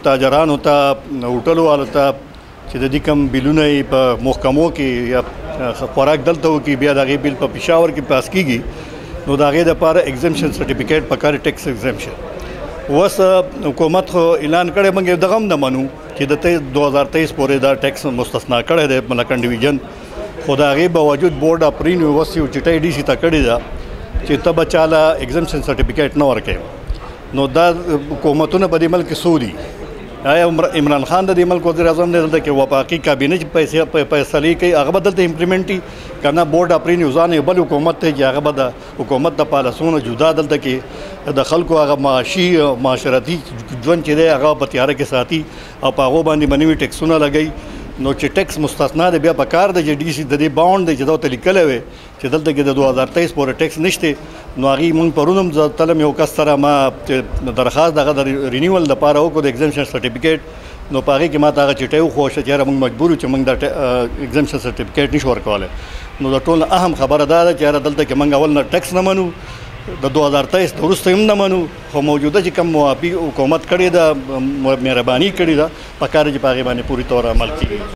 تاجرانو ته هوټلو والو ته چې د دې کوم بیلونه یې په محکمو کې یا خوراک دلته وکړي بیا د هغې بیل په پېښور کې پاس کېږي نو د هغې دپاره ایگزمشن سرټیفیکیټ پکار ټیکس ایگزمشن اوس حکومت خو اعلان کړی موږ دغه هم نه منو چې د 2023 پورې دا ټیکس مستثنا کړی دی ملکنډ ډویژن خو د هغې باوجود بورډ آف رینیو یو چټۍ ډي سي ته کړې ده چې ته به چاله ایگزمشن سرټیفیکیټ نه ورکوې نو دا حکومتونه په دې ملک کې څو دي آیا عمران خان د دې ملک وزیر اعظم دی دلته کې وفاقي کابینه چې فیصلې کوي هغه به دلته امپلیمنټ کړي که نه بورډ آف رینیو ځان یو بل حکومت دی چې هغه به د حکومت د پالیسیونو جدا دلته کې د خلکو هغه معاشي معاشرتي ژوند چې دی هغه په تیاره کې ساتي او په هغو باندې به نوي ټیکسونه لګوي نو چې ټیکس مستثنا دی بیا په کار دی چې ډي سي د دې باونډ دی چې دا ورته لیکلی وی چې دلته کې د 2023 پورې ټیکس نشته نو هغې مونږ پرون هم زه تلم یو کس سره ما درخواست دغه د رینیول دپاره وکړو د ایگزمشن سرټیفیکیټ نو په هغې کې ما ته هغه چټۍ وښوشه چې یاره مونږ مجبور یو چې مونږ دا ایگزمشن سرټیفیکیټ نشو ورکولی نو د ټول نه اهم خبره دا ده چې یاره دلته کې مونږ اول نه ټیکس نه منو د 2023 وروسته هم نه منو خو موجوده چې کوم موافي حکومت کړې ده مهرباني کړې ده پکار چې په هغې باندې پوري طور عمل کېږي